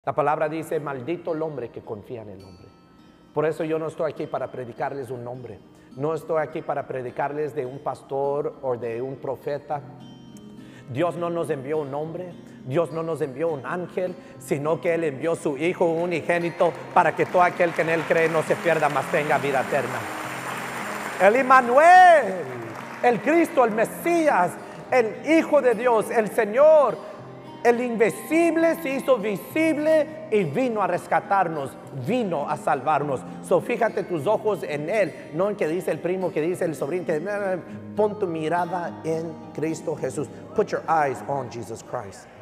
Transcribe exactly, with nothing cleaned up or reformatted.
La palabra dice, maldito el hombre que confía en el hombre. Por eso yo no estoy aquí para predicarles un nombre. No estoy aquí para predicarles de un pastor o de un profeta. Dios no nos envió un hombre, Dios no nos envió un ángel, sino que Él envió su Hijo unigénito para que todo aquel que en Él cree no se pierda, mas tenga vida eterna. El Emmanuel, el Cristo, el Mesías, el Hijo de Dios, el Señor, el invisible se hizo visible y vino a rescatarnos, vino a salvarnos. So, fíjate tus ojos en Él, no en que dice el primo, que dice el sobrino, que pon tu mirada en Cristo Jesús. Put your eyes on Jesus Christ.